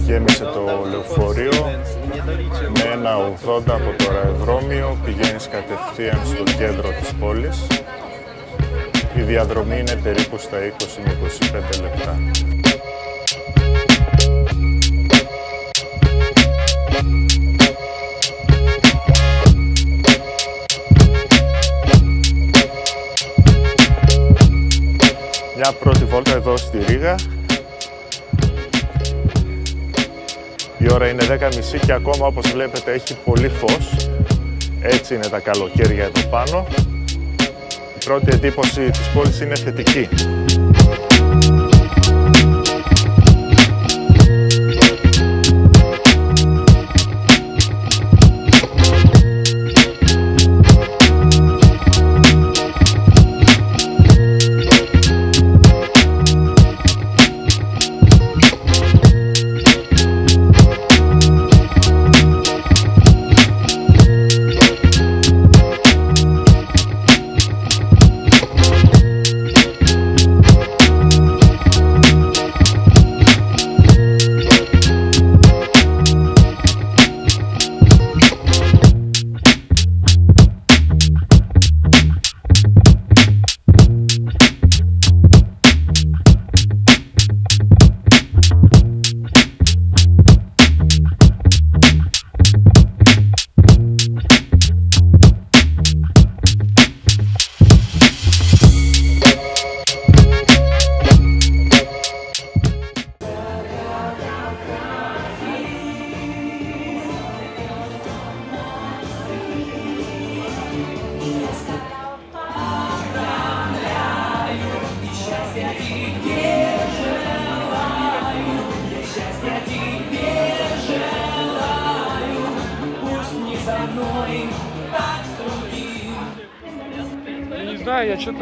γέμισε το λεωφορείο με ένα 80 από το αεροδρόμιο, πηγαίνεις κατευθείαν στο κέντρο της πόλης. Η διαδρομή είναι περίπου στα 20 με 25 λεπτά. Μια πρώτη βόλτα εδώ στη Ρήγα. Η ώρα είναι 10:30 και ακόμα, όπως βλέπετε, έχει πολύ φως. Έτσι είναι τα καλοκαίρια εδώ πάνω. Η πρώτη εντύπωση της πόλης είναι θετική. Да, я что-то...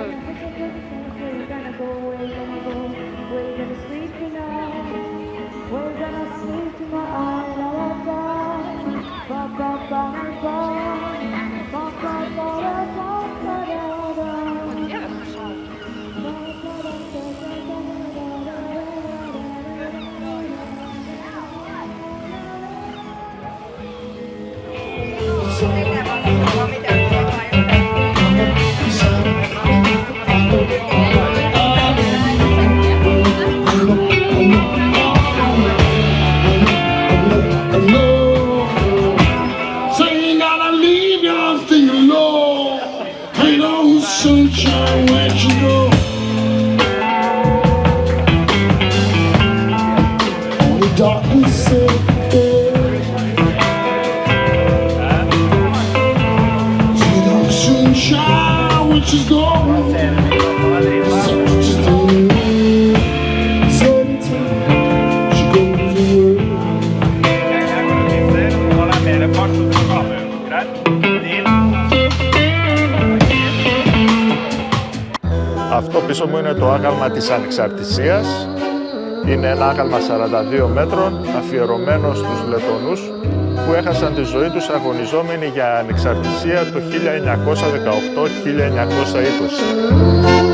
Αυτό πίσω μου είναι το άγαλμα της Ανεξαρτησίας. Είναι ένα άγαλμα 42 μέτρων αφιερωμένο στους Λετονούς που έχασαν τη ζωή τους αγωνιζόμενοι για ανεξαρτησία το 1918-1920.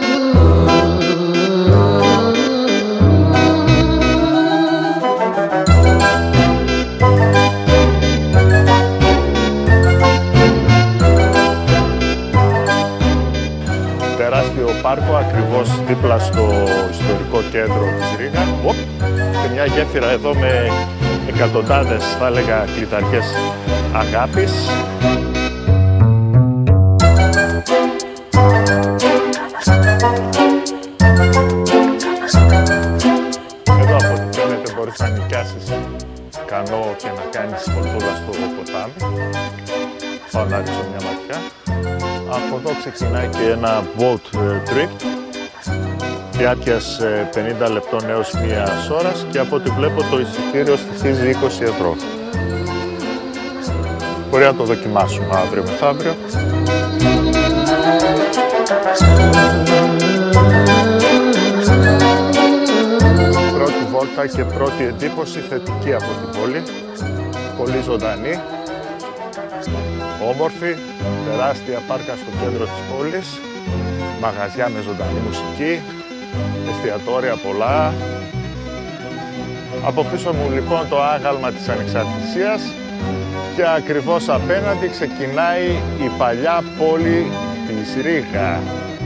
Πάρκο ακριβώς δίπλα στο ιστορικό κέντρο της Ρήγα. Και μια γέφυρα εδώ με εκατοντάδες, θα έλεγα, κλειδαριές αγάπης. Εδώ από ό,τι φαίνεται μπορείς να νοικιάσεις κανό και να κάνεις βολτούδα στο ποτάμι. Πάω να ρίξω μια ματιά. Από εδώ ξεκινάει και ένα boat trip διάρκειας 50 λεπτών έως 1 ώρας και από ό,τι βλέπω το εισιτήριο στοιχίζει 20 ευρώ. Μπορεί να το δοκιμάσουμε αύριο μεθαύριο. Πρώτη βόλτα και πρώτη εντύπωση θετική από την πόλη. Πολύ ζωντανή. Όμορφη, τεράστια πάρκα στο κέντρο της πόλης, μαγαζιά με ζωντανή μουσική, εστιατόρια πολλά, Από πίσω μου λοιπόν το άγαλμα της Ανεξαρτησίας και ακριβώς απέναντι ξεκινάει η παλιά πόλη της Ρήγα.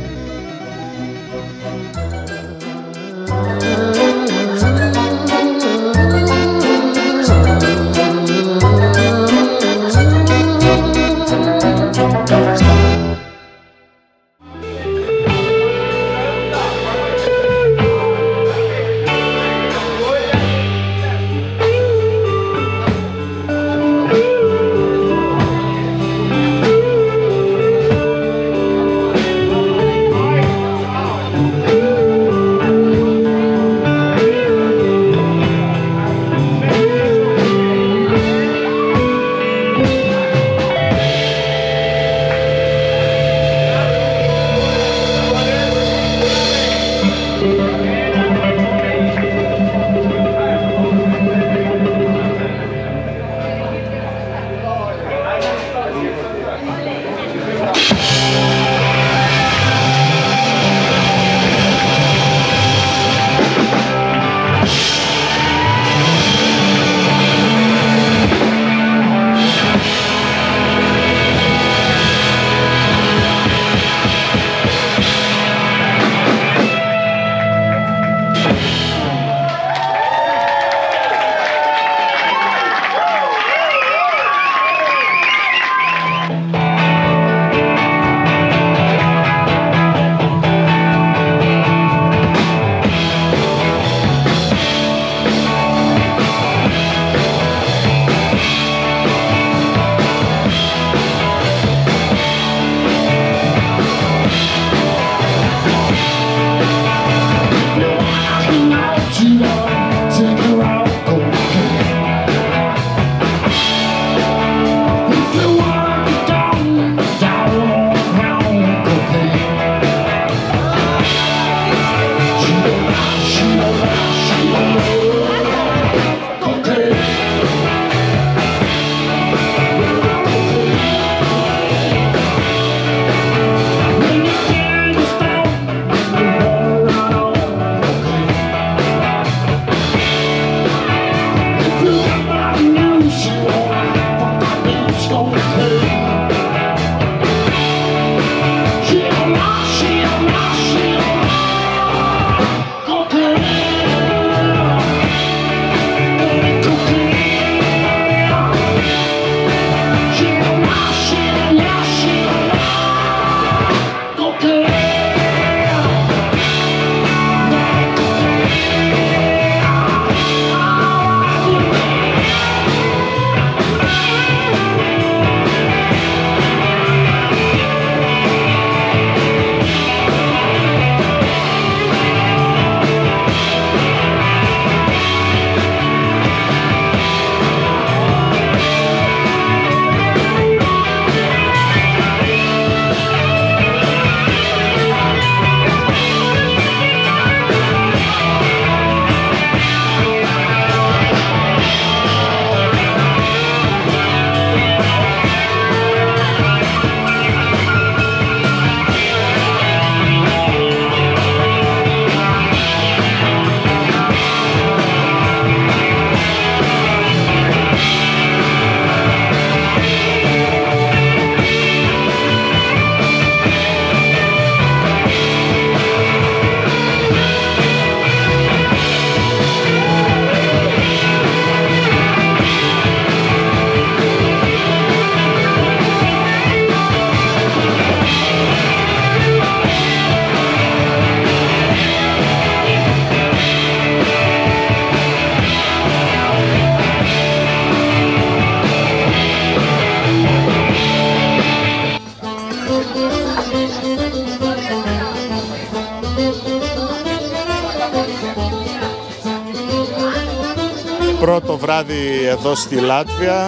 Πρώτο βράδυ εδώ στη Λάτβια,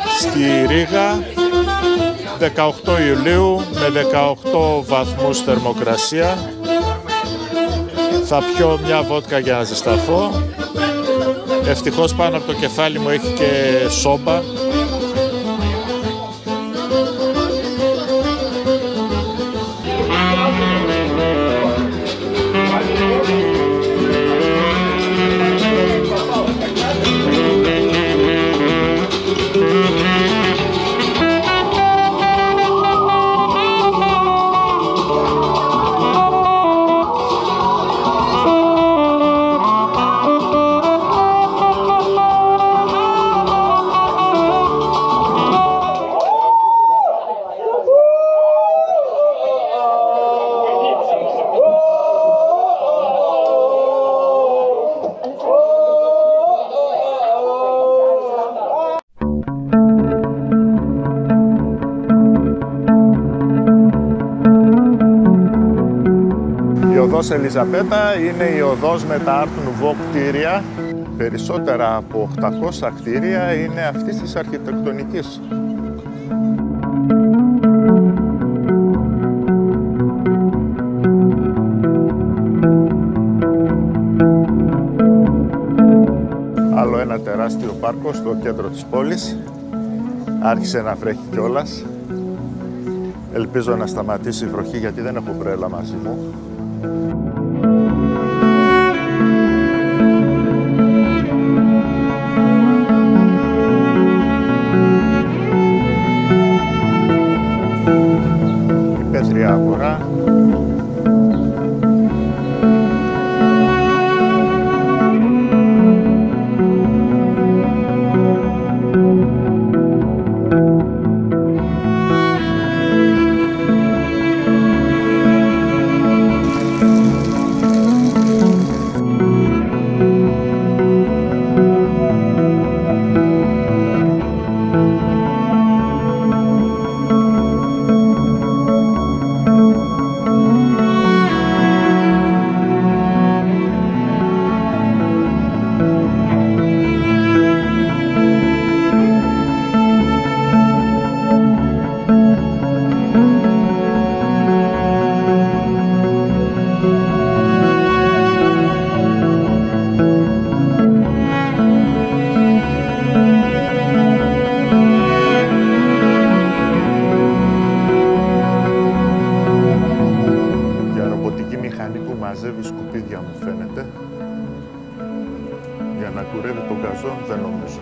στη Ρήγα, 18 Ιουλίου με 18 βαθμούς θερμοκρασία. Θα πιω μια βότκα για να ζεσταθώ. Ευτυχώς πάνω από το κεφάλι μου έχει και σόμπα. οδός Ελιζαπέτα είναι η οδός με τα Art Nouveau κτίρια. Περισσότερα από 800 κτίρια είναι αυτής της αρχιτεκτονικής. Άλλο ένα τεράστιο πάρκο στο κέντρο της πόλης. Άρχισε να βρέχει κιόλας. Ελπίζω να σταματήσει η βροχή γιατί δεν έχω μπρέλα μαζί μου. Η πέτρια αγορά. Μαζεύει σκουπίδια μου φαίνεται. Για να κουρεύει τον καζόν δεν νομίζω.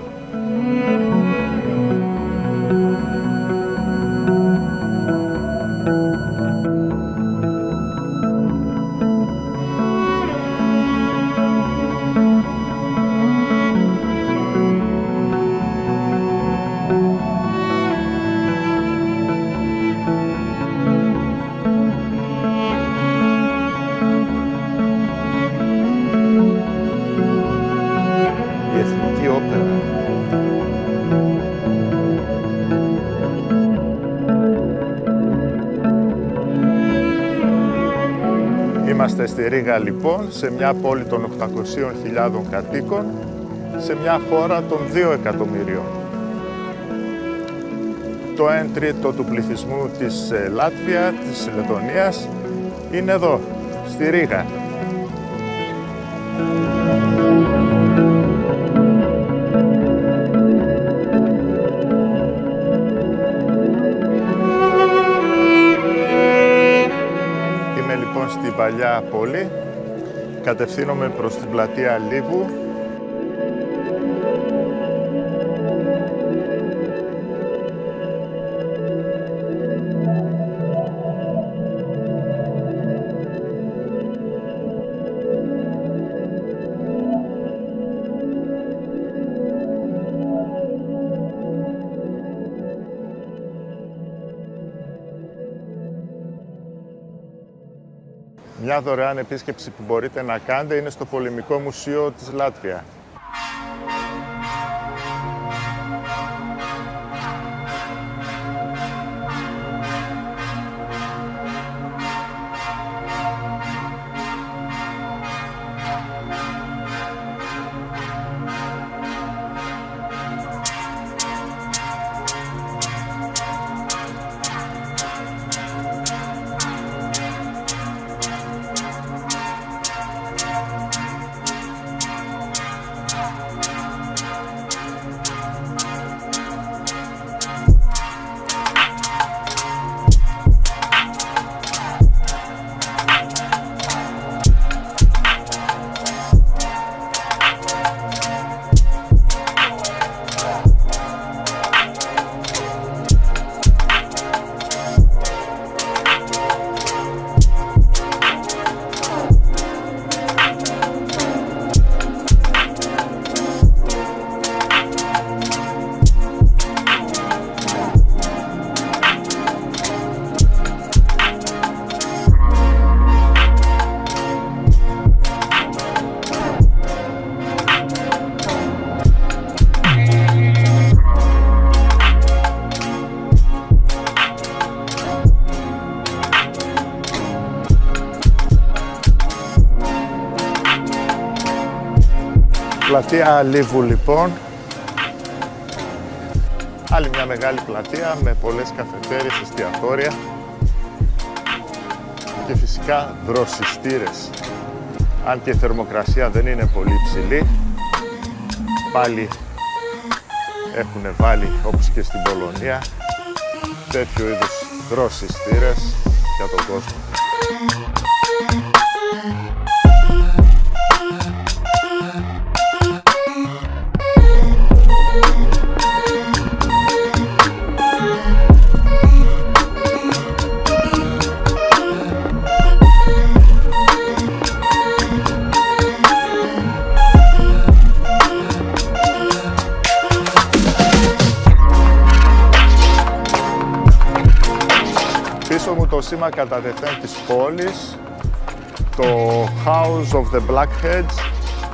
Είμαστε στη Ρήγα λοιπόν, σε μια πόλη των 800.000 κατοίκων, σε μια χώρα των 2 εκατομμυρίων. Το 1/3 του πληθυσμού της Λάτβια, της Λετωνίας, είναι εδώ, στη Ρήγα. Στην παλιά πόλη, κατευθύνομαι προς την πλατεία Λίβου. Μια δωρεάν επίσκεψη που μπορείτε να κάνετε είναι στο Πολεμικό Μουσείο της Λάτβια. Πλατεία Λίβου λοιπόν. Άλλη μια μεγάλη πλατεία με πολλές καφετέριες, εστιατόρια και φυσικά δροσιστήρες. Αν και η θερμοκρασία δεν είναι πολύ υψηλή, πάλι έχουν βάλει, όπως και στην Πολωνία, τέτοιου είδους δροσιστήρες για τον κόσμο. Πίσω μου το σήμα κατά τεθέν της πόλης, το House of the Blackheads.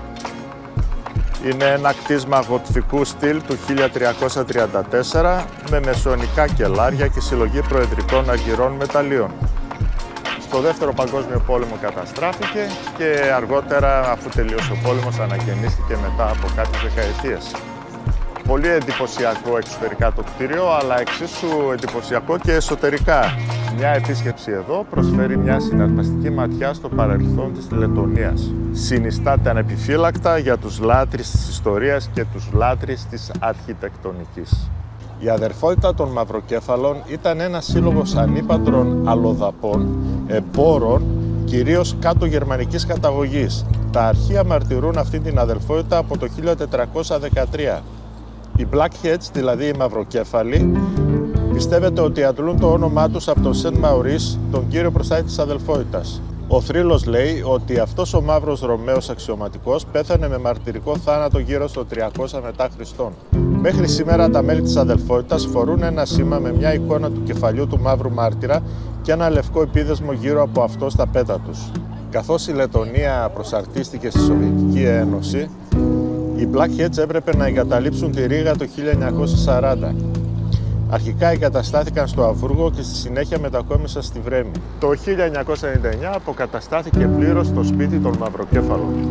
Είναι ένα κτίσμα γοτθικού στυλ του 1334 με μεσαιωνικά κελάρια και συλλογή προεδρικών αργυρών μεταλλίων. Στο Δεύτερο Παγκόσμιο Πόλεμο καταστράφηκε και αργότερα, αφού τελείωσε ο πόλεμος, ανακαινίστηκε μετά από κάποιες δεκαετίες. Πολύ εντυπωσιακό εξωτερικά το κτίριο, αλλά εξίσου εντυπωσιακό και εσωτερικά. Μια επίσκεψη εδώ προσφέρει μια συναρπαστική ματιά στο παρελθόν της Λετωνίας. Συνιστάται ανεπιφύλακτα για τους λάτρεις της ιστορίας και τους λάτρεις της αρχιτεκτονικής. Η αδερφότητα των Μαυροκέφαλων ήταν ένας σύλλογος ανήπαντρων αλλοδαπών, εμπόρων, κυρίως κάτω γερμανικής καταγωγής. Τα αρχεία μαρτυρούν αυτή την αδερφότητα από το 1413. Οι Blackheads, δηλαδή οι Μαυροκέφαλοι, πιστεύετε ότι αντλούν το όνομά τους από τον Σεν Μαουρίς, τον κύριο προστάτη της αδελφότητας. Ο θρύλος λέει ότι αυτός ο μαύρος Ρωμαίος αξιωματικός πέθανε με μαρτυρικό θάνατο γύρω στο 300 μετά Χριστόν. Μέχρι σήμερα τα μέλη της αδελφότητας φορούν ένα σήμα με μια εικόνα του κεφαλιού του μαύρου μάρτυρα και ένα λευκό επίδεσμο γύρω από αυτό στα πέτα τους. Καθώς η Λετωνία προσαρτίστηκε στη Σοβιετική Ένωση, οι Blackheads έπρεπε να εγκαταλείψουν τη Ρήγα το 1940. Αρχικά εγκαταστάθηκαν στο Αμβούργο και στη συνέχεια μετακόμισαν στη Βρέμη. Το 1999 αποκαταστάθηκε πλήρως το σπίτι των Μαυροκέφαλων.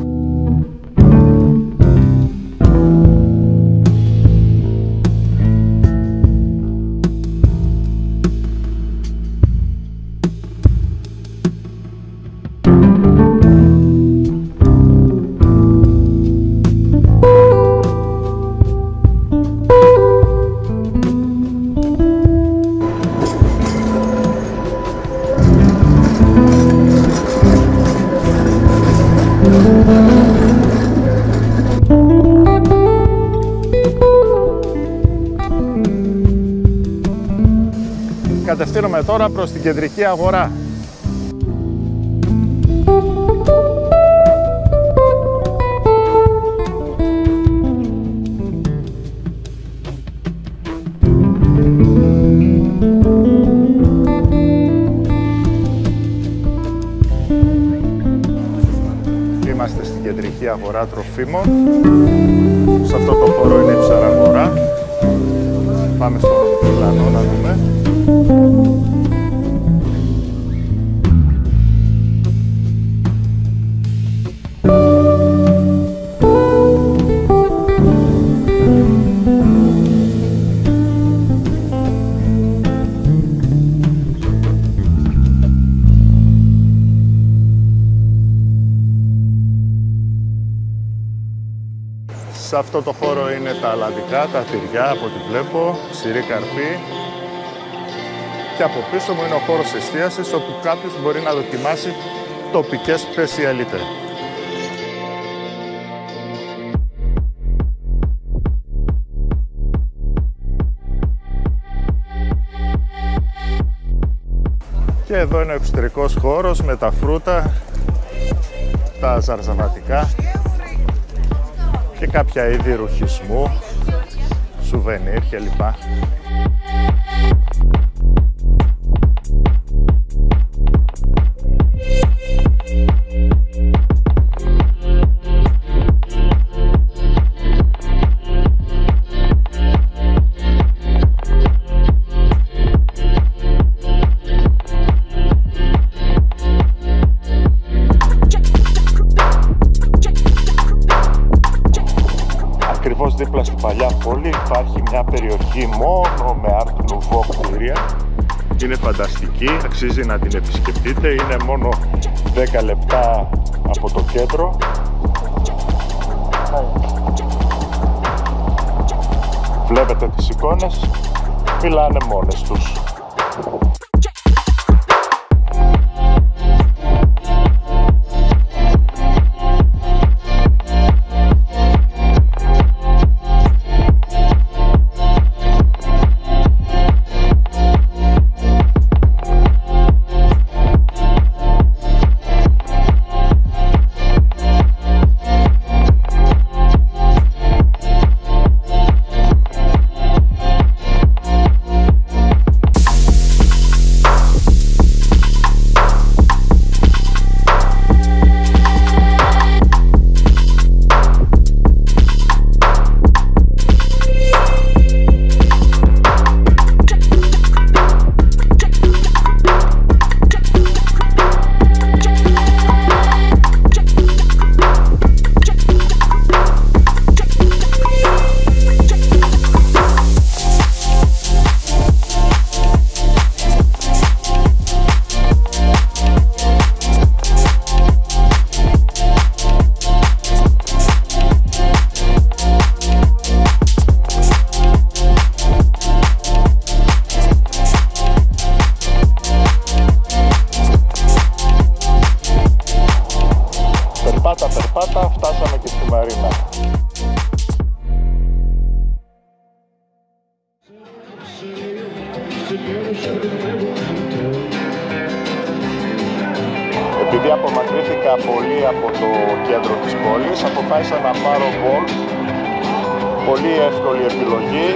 Κατευθύνομαι τώρα προς την κεντρική αγορά. Είμαστε στην κεντρική αγορά τροφίμων. Σε αυτό το χώρο είναι η ψαραγορά. Πάμε στον πλανό να δούμε. Σε αυτό το χώρο είναι τα αλαντικά, τα τυριά από ό,τι βλέπω, ξηρή καρπή. Και από πίσω μου είναι ο χώρος εστίασης όπου κάποιος μπορεί να δοκιμάσει τοπικές σπεσιαλίτε. Και εδώ είναι ο εξωτερικός χώρος με τα φρούτα, τα ζαρζαβατικά και κάποια είδη ρουχισμού, σουβενίρ κλπ. Ακριβώς δίπλα στην παλιά πόλη υπάρχει μια περιοχή μόνο με Art Nouveau κτίρια. Είναι φανταστική, αξίζει να την επισκεφτείτε, είναι μόνο 10 λεπτά από το κέντρο. Βλέπετε τις εικόνες, μιλάνε μόνες τους. Περπάτα, φτάσαμε και στη Μαρίνα. Επειδή απομακρύνθηκα πολύ από το κέντρο της πόλης, αποφάσισα να πάρω Bolt. Πολύ εύκολη επιλογή.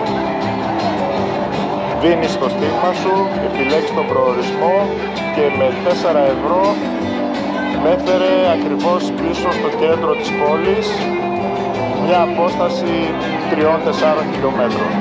Δίνεις το στίγμα σου, επιλέγεις τον προορισμό και με 4 ευρώ με έφερε ακριβώς πίσω στο κέντρο της πόλης, μια απόσταση 3-4 χιλιόμετρων.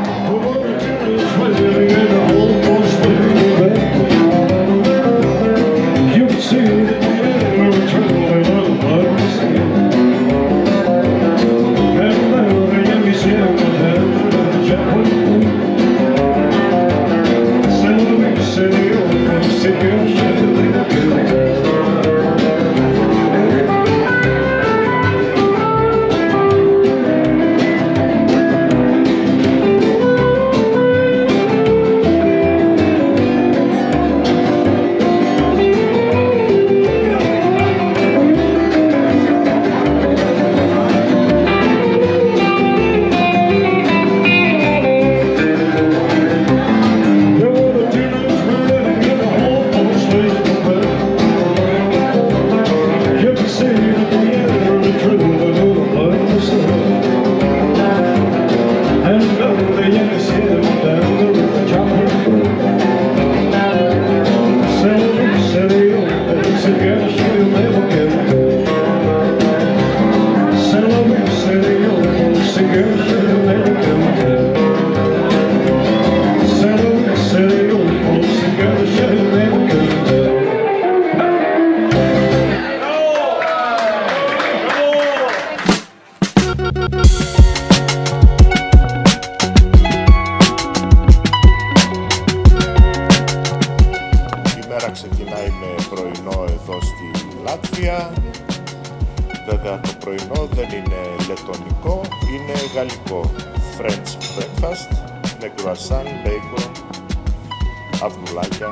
Ξεκινάει με πρωινό εδώ στη Λάτβια. Βέβαια το πρωινό δεν είναι λετονικό, είναι γαλλικό. French breakfast με κρουασάν, μπέικον, αυγουλάκια.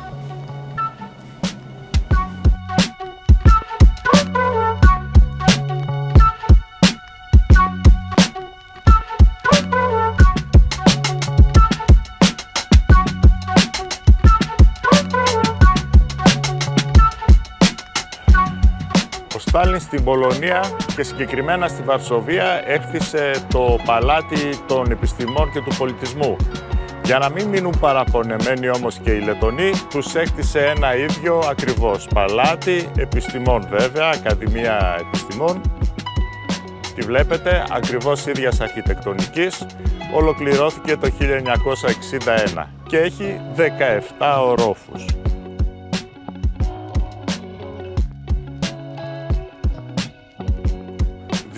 Ο Στάλιν στην Πολωνία και συγκεκριμένα στη Βαρσοβία έκτισε το παλάτι των επιστημών και του πολιτισμού. Για να μην μείνουν παραπονεμένοι όμως και οι Λετονοί, τους έκτισε ένα ίδιο ακριβώς παλάτι επιστημών βέβαια, Ακαδημία Επιστημών. Τη βλέπετε, ακριβώς ίδιας αρχιτεκτονικής, ολοκληρώθηκε το 1961 και έχει 17 ορόφους.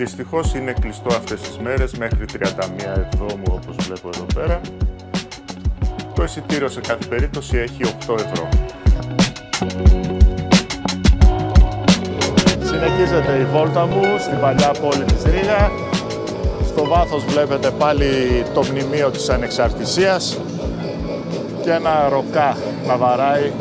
Δυστυχώς είναι κλειστό αυτές τις μέρες μέχρι 31 Εβδόμου, όπως βλέπω εδώ πέρα. Το εισιτήριο σε κάθε περίπτωση έχει 8 ευρώ. Συνεχίζεται η βόλτα μου στην παλιά πόλη της Ρήγα. Στο βάθος βλέπετε πάλι το μνημείο της Ανεξαρτησίας και ένα ροκά να βαράει.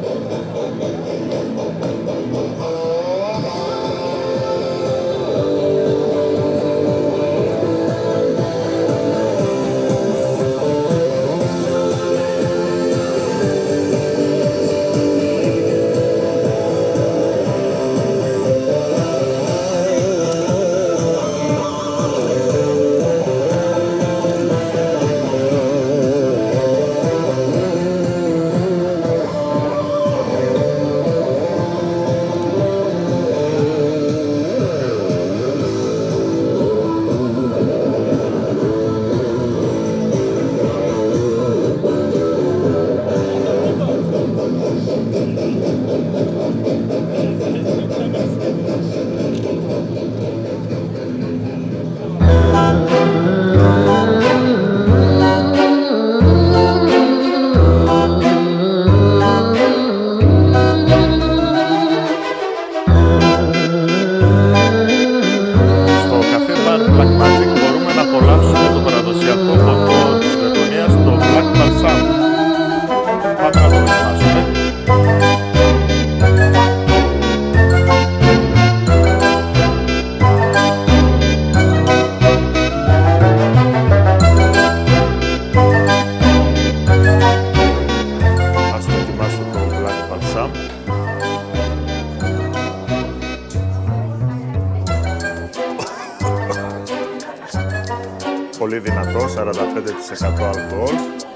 Πολύ δυνατό, 45% αλκοόλ.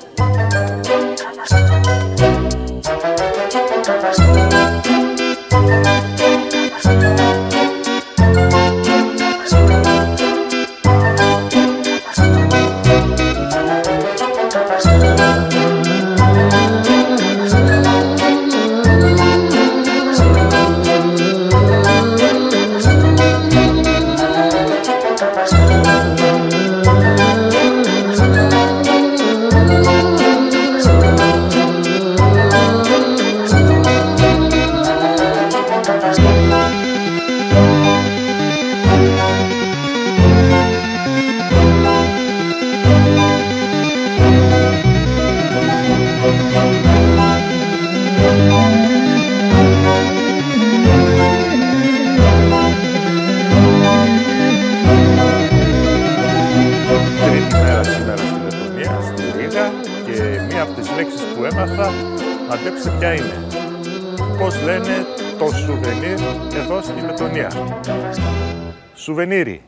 Που έμαθα, αντέξτε ποια είναι. Πώς λένε το σουβενίρ εδώ στη Λετωνία. Σουβενίρι.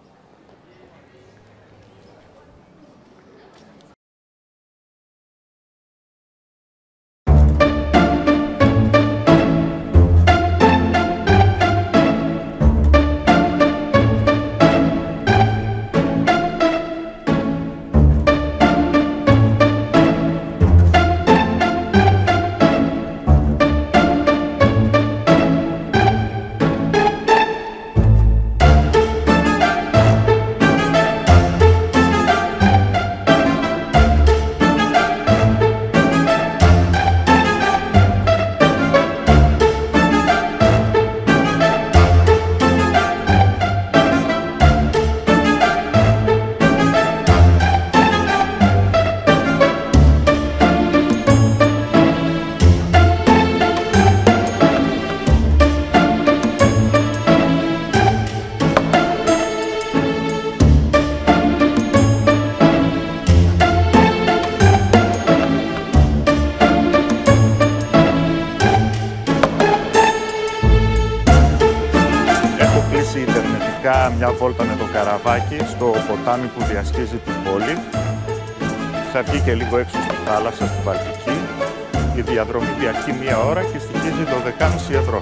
Μια βόλτα με το καραβάκι στο ποτάμι που διασχίζει την πόλη. Θα βγει και λίγο έξω στη θάλασσα, στη Βαλτική. Η διαδρομή διαρκεί 1 ώρα και στοιχίζει 12,5 ευρώ.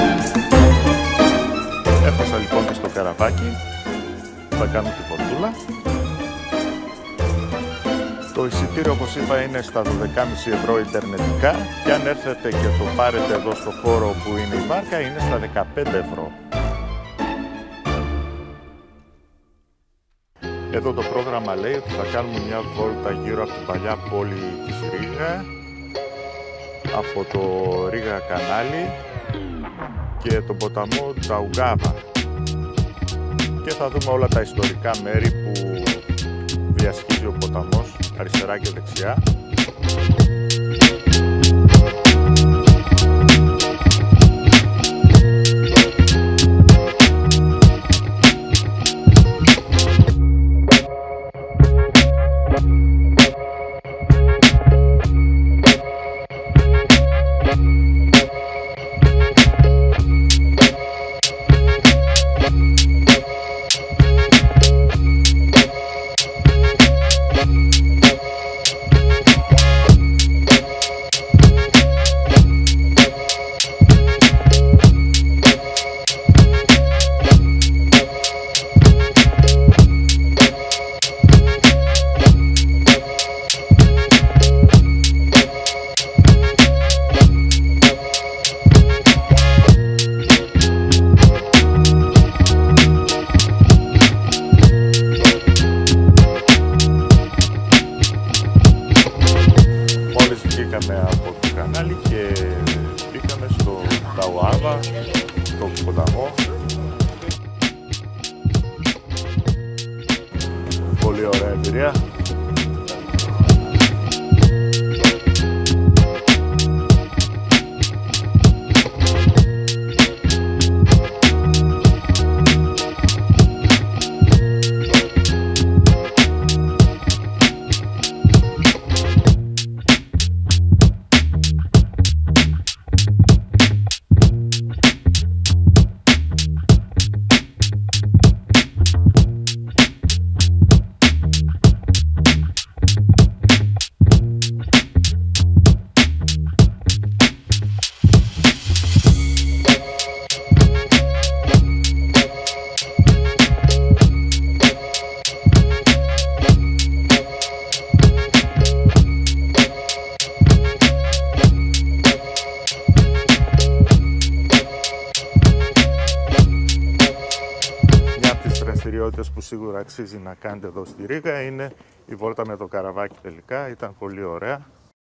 Έφτασα λοιπόν και στο καραβάκι. Θα κάνω τη φορτούλα. Το εισιτήριο, όπως είπα, είναι στα 12,5 ευρώ ιντερνετικά και αν έρθετε και το πάρετε εδώ στο χώρο που είναι η βάρκα είναι στα 15 ευρώ. Εδώ το πρόγραμμα λέει ότι θα κάνουμε μια βόλτα γύρω από την παλιά πόλη της Ρήγα, από το Ρήγα κανάλι και τον ποταμό Νταουγκάβα. Και θα δούμε όλα τα ιστορικά μέρη που διασχίζει ο ποταμός αριστερά και δεξιά. Από το κανάλι και μπήκαμε στο Νταουγκάβα, στο ποταμό. Πολύ ωραία εμπειρία. Που σίγουρα αξίζει να κάνετε εδώ στη Ρήγα είναι η βόλτα με το καραβάκι τελικά, ήταν πολύ ωραία.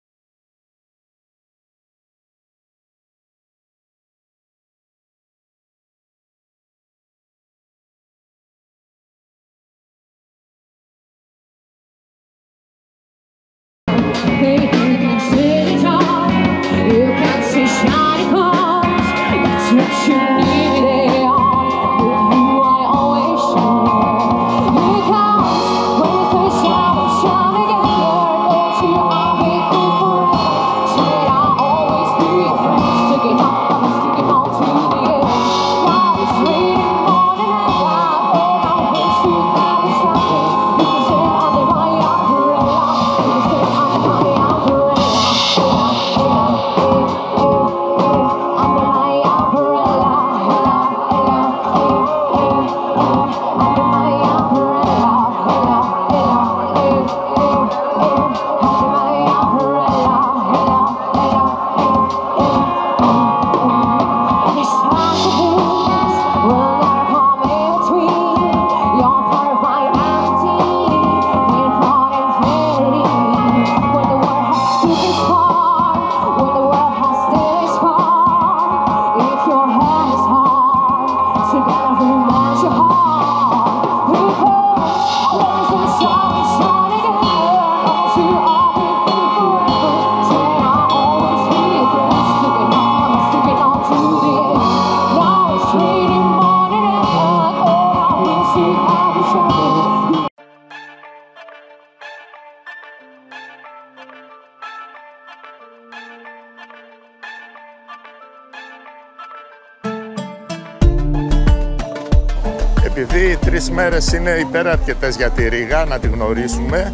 Επειδή οι 3 μέρες είναι υπεραρκετές για τη Ρήγα, να τη γνωρίσουμε,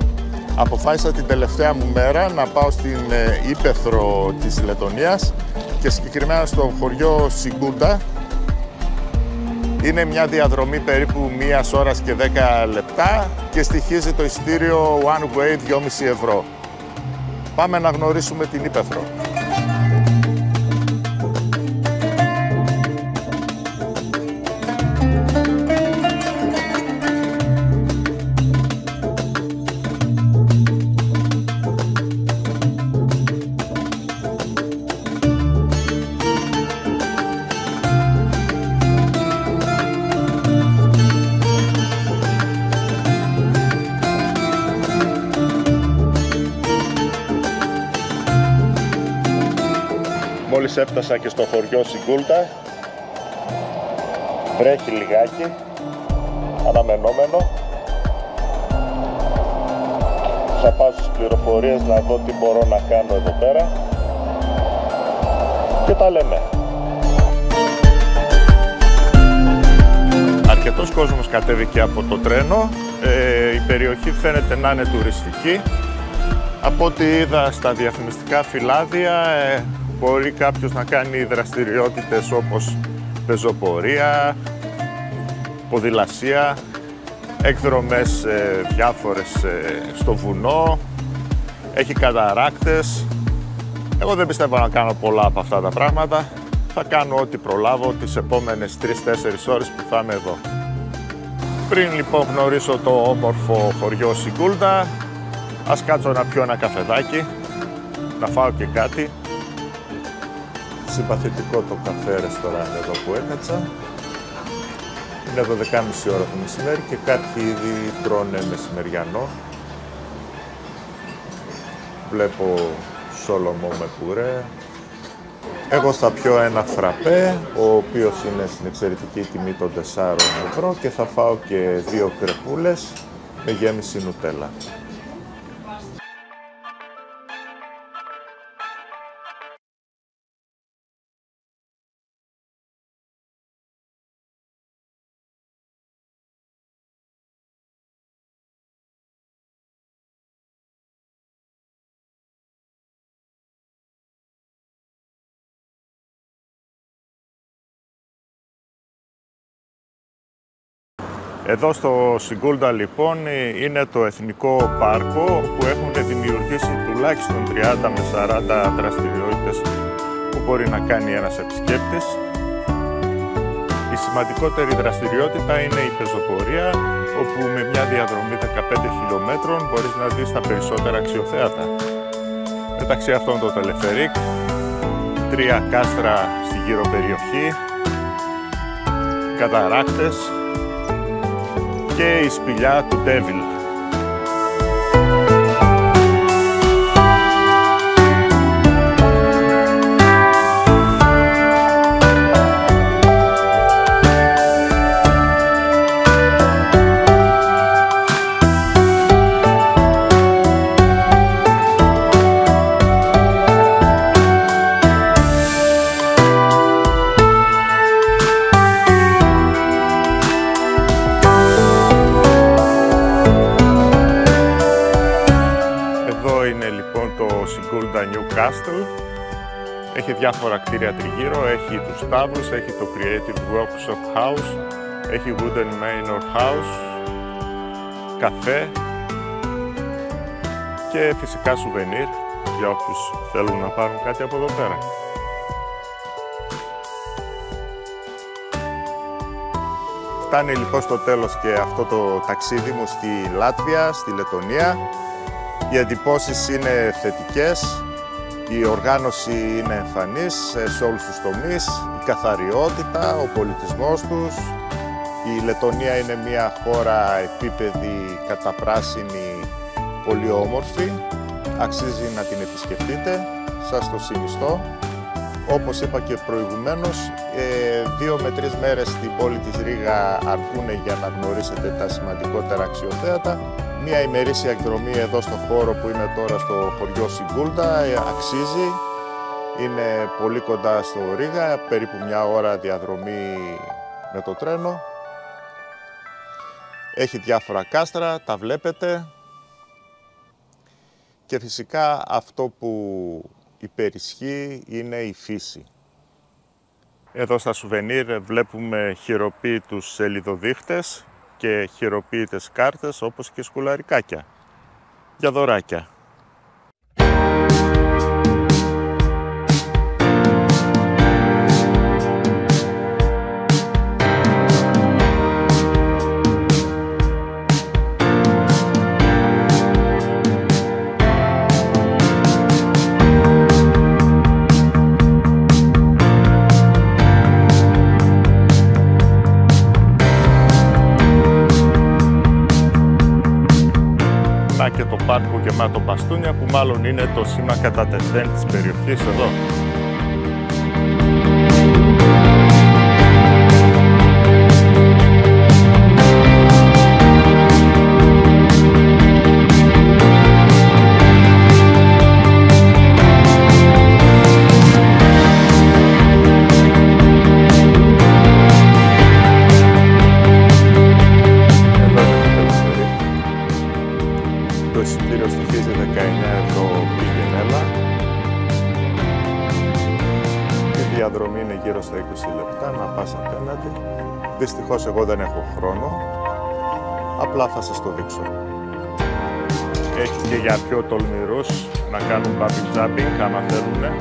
αποφάσισα την τελευταία μου μέρα να πάω στην ύπαιθρο της Λετωνίας και συγκεκριμένα στο χωριό Σιγκούντα, Είναι μια διαδρομή περίπου 1 ώρα και 10 λεπτά και στοιχίζει το εισιτήριο one way 2,5 ευρώ. Πάμε να γνωρίσουμε την Ήπεθρο. Μόλις έφτασα και στο χωριό Σιγκούλτα, βρέχει λιγάκι, αναμενόμενο. Θα πάω στις πληροφορίες να δω τι μπορώ να κάνω εδώ πέρα και τα λέμε. Αρκετός κόσμος κατέβηκε από το τρένο, η περιοχή φαίνεται να είναι τουριστική. Από ό,τι είδα στα διαφημιστικά φυλάδια, μπορεί κάποιος να κάνει δραστηριότητες όπως πεζοπορία, ποδηλασία, εκδρομές διάφορες στο βουνό, έχει καταράκτες. Εγώ δεν πιστεύω να κάνω πολλά από αυτά τα πράγματα. Θα κάνω ό,τι προλάβω τις επόμενες 3-4 ώρες που θα είμαι εδώ. Πριν λοιπόν γνωρίσω το όμορφο χωριό Σιγκούλτα, ας κάτσω να πιω ένα καφεδάκι, να φάω και κάτι. Συμπαθητικό το καφέ ρεστοράν εδώ που έκατσα. Είναι 12.30 ώρα το μεσημέρι και κάποιοι ήδη τρώνε μεσημεριανό. Βλέπω σόλομο με πουρέ. Εγώ θα πιω ένα φραπέ, ο οποίος είναι στην εξαιρετική τιμή των 4 ευρώ και θα φάω και 2 κρεπούλες με γέμιση νουτέλα. Εδώ στο Σιγκούλτα λοιπόν είναι το Εθνικό Πάρκο που έχουν δημιουργήσει τουλάχιστον 30 με 40 δραστηριότητες που μπορεί να κάνει ένας επισκέπτης. Η σημαντικότερη δραστηριότητα είναι η πεζοπορία, όπου με μια διαδρομή 15 χιλιόμετρων μπορείς να δεις τα περισσότερα αξιοθέατα. Μεταξύ αυτών το τελεφερίκ, 3 κάστρα στη γύρω περιοχή, καταράκτες και η σπηλιά του Devil. Castle. Έχει διάφορα κτίρια τριγύρω, έχει τους στάβλους, έχει το Creative Workshop House, έχει Wooden Manor House, καφέ και φυσικά σουβενίρ για όποιους θέλουν να πάρουν κάτι από εδώ πέρα. Φτάνει λοιπόν στο τέλος και αυτό το ταξίδι μου στη Λάτβια, στη Λετωνία. Οι εντυπώσεις είναι θετικές. Η οργάνωση είναι εμφανής σε όλους τους τομείς, η καθαριότητα, ο πολιτισμός τους. Η Λετωνία είναι μια χώρα επίπεδη, καταπράσινη, πολύ όμορφη. Αξίζει να την επισκεφτείτε, σας το συνιστώ. Όπως είπα και προηγουμένως, 2 με 3 μέρες στην πόλη της Ρήγα αρκούν για να γνωρίσετε τα σημαντικότερα αξιοθέατα. Μια ημερήσια εκδρομή εδώ στο χώρο που είναι τώρα στο χωριό Σιγκούλτα αξίζει. Είναι πολύ κοντά στο Ρήγα, περίπου 1 ώρα διαδρομή με το τρένο. Έχει διάφορα κάστρα, τα βλέπετε. Και φυσικά αυτό που υπερισχύει είναι η φύση. Εδώ στα σουβενίρ βλέπουμε χειροποίητους σελιδοδείχτες και χειροποίητες κάρτες, όπως και σκουλαρικάκια για δωράκια. Και το πάρκο γεμάτο μπαστούνια, που μάλλον είναι το σήμα κατά τεθέν της περιοχής εδώ. Το εισιτήριο στοιχίζει 19 ευρώ πήγαινέλα. Η διαδρομή είναι γύρω στα 20 λεπτά, να πας απέναντι. Δυστυχώς εγώ δεν έχω χρόνο, απλά θα σας το δείξω. Έχει και για πιο τολμηρούς να κάνουν bungee jumping άμα θέλουνε.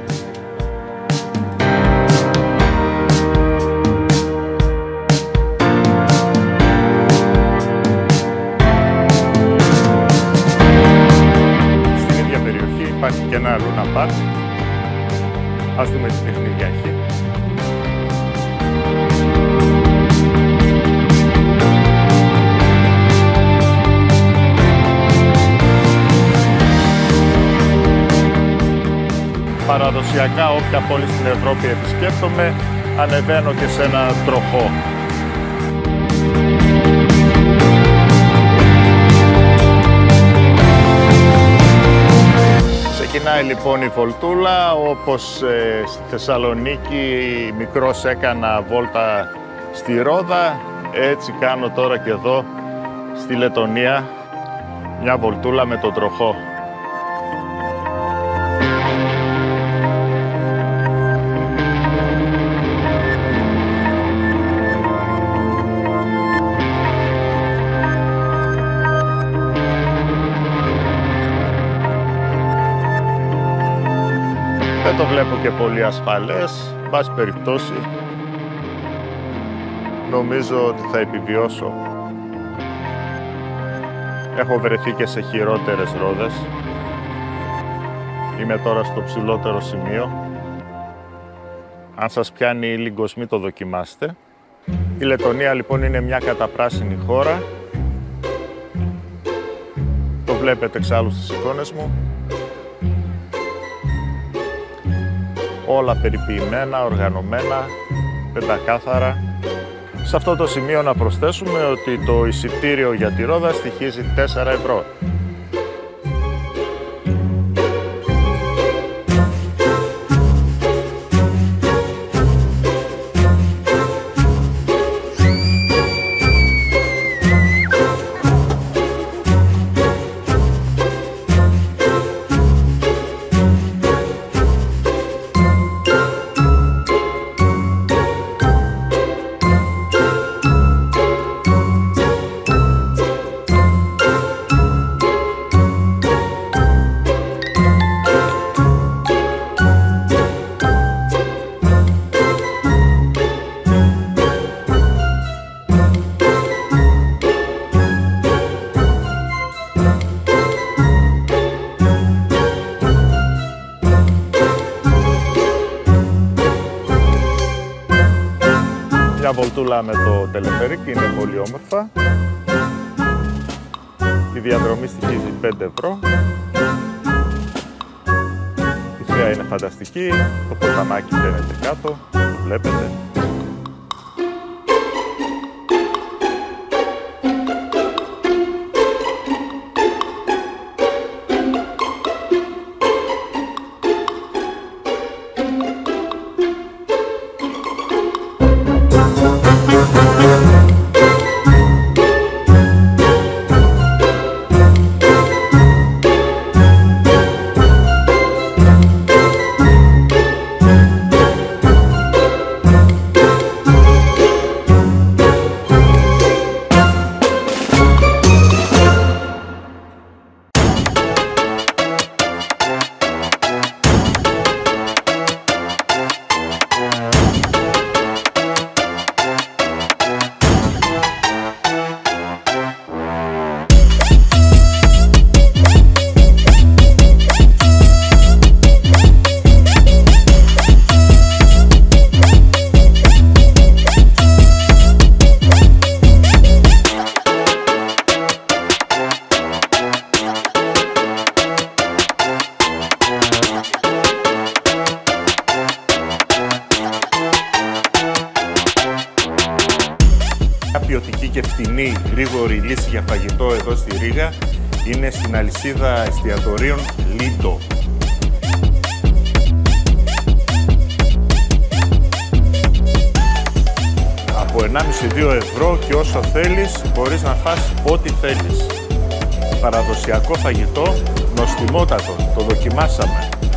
Υπάρχει και ένα Luna Park. Ας δούμε τι παιχνίδια έχει. Παραδοσιακά, όποια πόλη στην Ευρώπη επισκέπτομαι, ανεβαίνω και σε ένα τροχό. Ξεκινάει λοιπόν η βολτούλα, όπως στη Θεσσαλονίκη μικρός έκανα βόλτα στη Ρόδα, έτσι κάνω τώρα και εδώ στη Λετονία μια βολτούλα με τον τροχό. Δεν το βλέπω και πολύ ασφαλές, εν πάση περιπτώσει νομίζω ότι θα επιβιώσω. Έχω βρεθεί και σε χειρότερες ρόδες. Είμαι τώρα στο ψηλότερο σημείο. Αν σας πιάνει η λίγκος, μην το δοκιμάστε. Η Λετονία λοιπόν είναι μια καταπράσινη χώρα. Το βλέπετε εξάλλου στις εικόνες μου. Όλα περιποιημένα, οργανωμένα, πεντακάθαρα. Σε αυτό το σημείο να προσθέσουμε ότι το εισιτήριο για τη Ρόδα στοιχίζει 4 ευρώ. Μια βολτούλα με το τελεφερίκ, είναι πολύ όμορφα. Η διαδρομή στοιχίζει 5 ευρώ. Η θέα είναι φανταστική, το ποταμάκι φαίνεται κάτω, το βλέπετε. και φτηνή γρήγορη λύση για φαγητό εδώ στη Ρήγα είναι στην αλυσίδα εστιατορίων Lido. Από 1,5-2 ευρώ και όσο θέλεις μπορείς να φας ό,τι θέλεις. Παραδοσιακό φαγητό, νοστιμότατο, το δοκιμάσαμε.